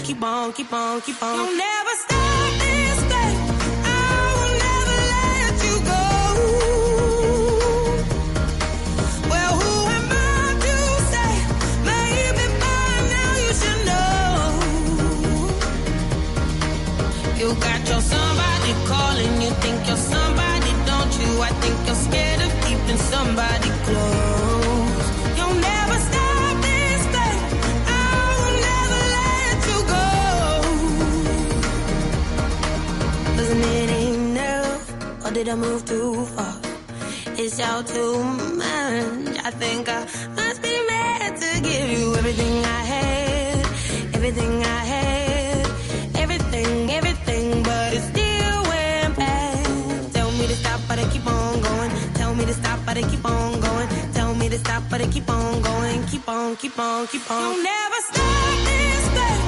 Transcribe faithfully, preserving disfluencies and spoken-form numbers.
Keep on, keep on, keep on. You'll never stop this thing. I will never let you go. Well, who am I to say? Maybe by now you should know. You got your somebody calling. You think you're somebody, don't you? I think you're scared of keeping somebody close. You'll never stop this thing. I will never let you go. Wasn't it enough, or did I move too far? It's all too much. I think I must be mad to give you everything I had, everything I had, everything, everything, but it still went bad. Tell me to stop, but I keep on going. Tell me to stop, but I keep on going. Tell me to stop, but I keep on going. Keep on, keep on, keep on. You'll never stop this thing.